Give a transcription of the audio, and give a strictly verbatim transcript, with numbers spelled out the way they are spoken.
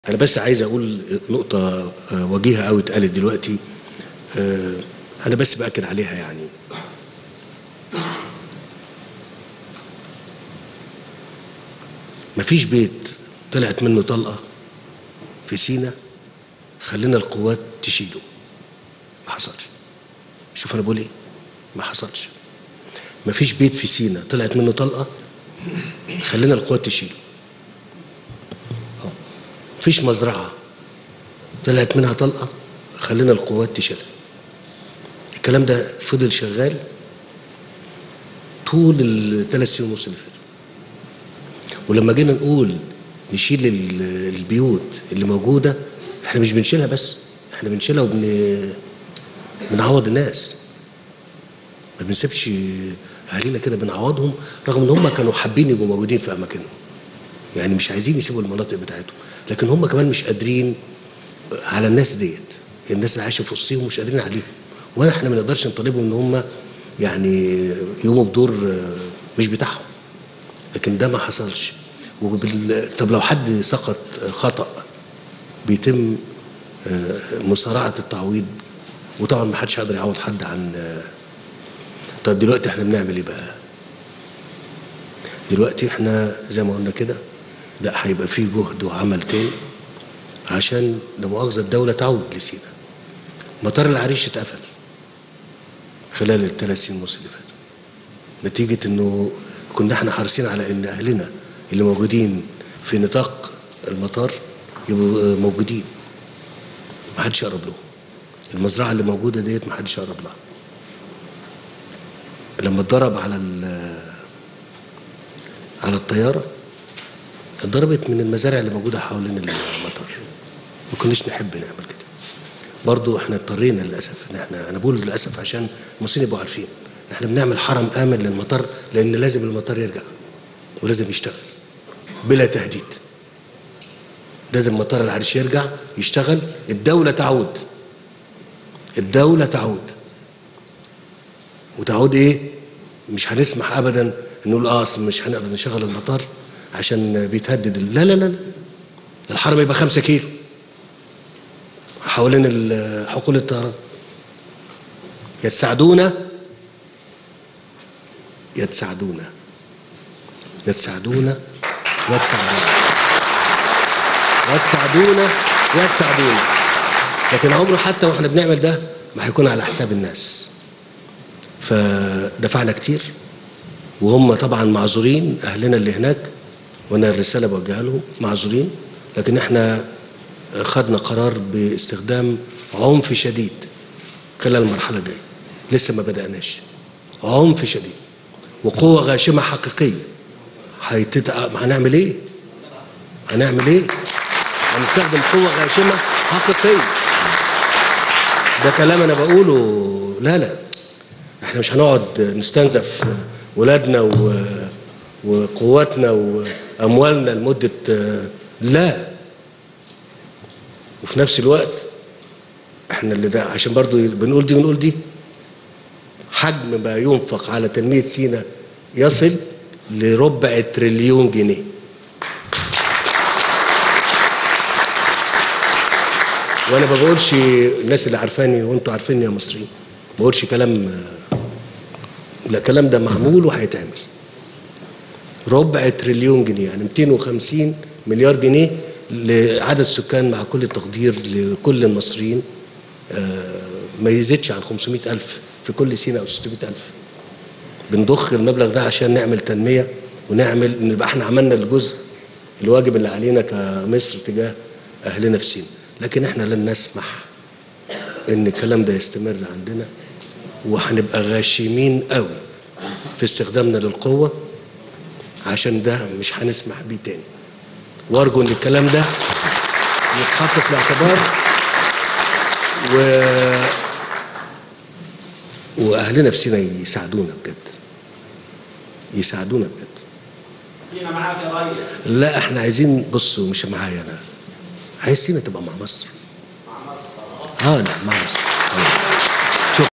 أنا بس عايز أقول نقطة وجيهة أوي اتقالت دلوقتي، أنا بس بأكد عليها. يعني مفيش بيت طلعت منه طلقة في سينا خلينا القوات تشيله. ما حصلش. شوف أنا بقول إيه؟ ما حصلش. مفيش بيت في سينا طلعت منه طلقة خلينا القوات تشيله. مفيش مزرعة طلعت منها طلقة خلينا القوات تشيلها. الكلام ده فضل شغال طول الثلاث سنين ونص اللي فاتوا. ولما جينا نقول نشيل البيوت اللي موجودة، احنا مش بنشيلها بس، احنا بنشيلها وبن بنعوض الناس. ما بنسيبش اهالينا كده، بنعوضهم رغم ان هم كانوا حابين يبقوا موجودين في اماكنهم. يعني مش عايزين يسيبوا المناطق بتاعتهم، لكن هم كمان مش قادرين على الناس ديت. الناس اللي عايشه في وسطهم مش قادرين عليهم، ولا احنا ما نقدرش نطالبهم ان هم يعني يقوموا بدور مش بتاعهم. لكن ده ما حصلش. وبال... طب لو حد سقط خطأ بيتم مسارعة التعويض، وطبعا ما حدش هيقدر يعوض حد عن. طب دلوقتي احنا بنعمل ايه بقى؟ دلوقتي احنا زي ما قلنا كده، لا هيبقى فيه جهد وعمل تاني عشان لا مؤاخذة الدولة تعود لسينا. مطار العريش اتقفل خلال الثلاث سنين ونص اللي فاتوا، نتيجة انه كنا احنا حريصين على ان اهلنا اللي موجودين في نطاق المطار يبقوا موجودين، ما حدش يقرب لهم. المزرعة اللي موجودة ديت ما حدش يقرب لها. لما اتضرب على على الطيارة، اتضربت من المزارع اللي موجودة حوالين المطار. ما كناش نحب نعمل كده. برضو احنا اضطرينا للأسف ان احنا، انا بقول للأسف عشان المصريين يبقوا عارفين، احنا بنعمل حرم آمن للمطار لأن لازم المطار يرجع ولازم يشتغل بلا تهديد. لازم مطار العريش يرجع يشتغل، الدولة تعود. الدولة تعود. وتعود ايه؟ مش هنسمح ابدا نقول اه مش هنقدر نشغل المطار عشان بيتهدد. لا لا لا، الحرم يبقى خمسة كيلو حوالين حقول الطيران. يا تساعدونا يا تساعدونا يا تساعدونا يا تساعدونا يا تساعدونا يا تساعدونا لكن عمره حتى واحنا بنعمل ده ما هيكون على حساب الناس. فدفعنا كتير، وهم طبعا معذورين اهلنا اللي هناك، وانا الرساله بوجهها لهم معذورين. لكن احنا خدنا قرار باستخدام عنف شديد خلال المرحله الجايه، لسه ما بدأناش. عنف شديد وقوه غاشمه حقيقيه. هيتت... هنعمل ايه؟ هنعمل ايه؟ هنستخدم قوه غاشمه حقيقيه. ده كلام انا بقوله. لا لا، احنا مش هنقعد نستنزف ولادنا وقواتنا واموالنا لمده. لا. وفي نفس الوقت احنا اللي ده عشان برضو بنقول دي بنقول دي حجم ما ينفق على تنميه سينا يصل لربع تريليون جنيه. وانا ما بقولش، الناس اللي عارفاني وانتوا عارفيني يا مصريين، ما بقولش كلام، لا الكلام ده معمول وهيتعمل. ربع تريليون جنيه يعني مئتين وخمسين مليار جنيه لعدد السكان مع كل التقدير لكل المصريين. ما يزيدش عن خمسمائة ألف في كل سنة أو ستمائة ألف. بنضخ المبلغ ده عشان نعمل تنمية ونعمل نبقى احنا عملنا الجزء الواجب اللي علينا كمصر تجاه أهلنا في سينا. لكن احنا لن نسمح ان الكلام ده يستمر عندنا، وهنبقى غاشمين قوي في استخدامنا للقوة عشان ده مش هنسمح بيه تاني. وارجو ان الكلام ده يتحط في الاعتبار، و واهلنا في سينا يساعدونا بجد، يساعدونا بجد. سينا معاك يا ريس. لا احنا عايزين، بصوا مش معايا انا، عايز سينا تبقى مع مصر. مع مصر. اه لا مع مصر.